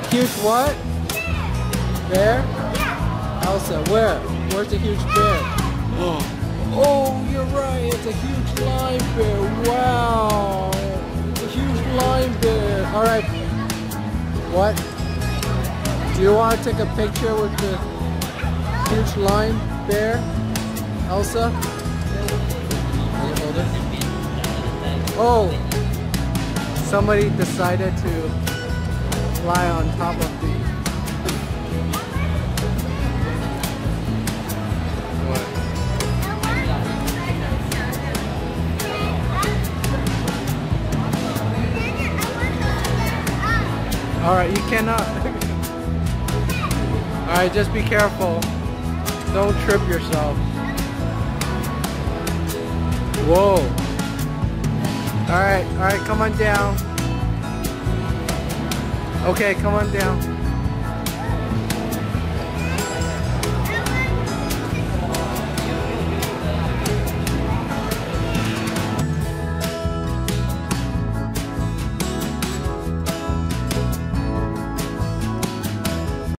huge what? Bear? Elsa, where? Where's the huge bear? Oh, you're right. It's a huge lion bear. Wow. It's a huge lion bear. All right. What? Do you want to take a picture with the huge lion bear? Elsa? Can you hold it? Oh. Somebody decided to fly on top of the... What? Alright, you cannot. Alright, just be careful. Don't trip yourself. Whoa. Alright, come on down. Okay, come on down.